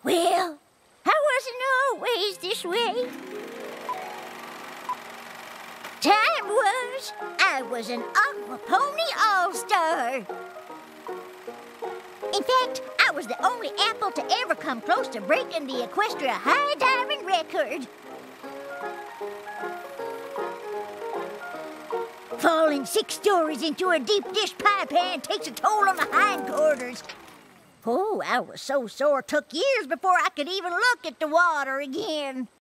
Well, I wasn't always this way. Time was, I was an Aquapony all-star. In fact, I was the only apple to ever come close to breaking the Equestria high diving record. Falling 6 stories into a deep dish pie pan takes a toll on the hindquarters. Oh, I was so sore it took years before I could even look at the water again.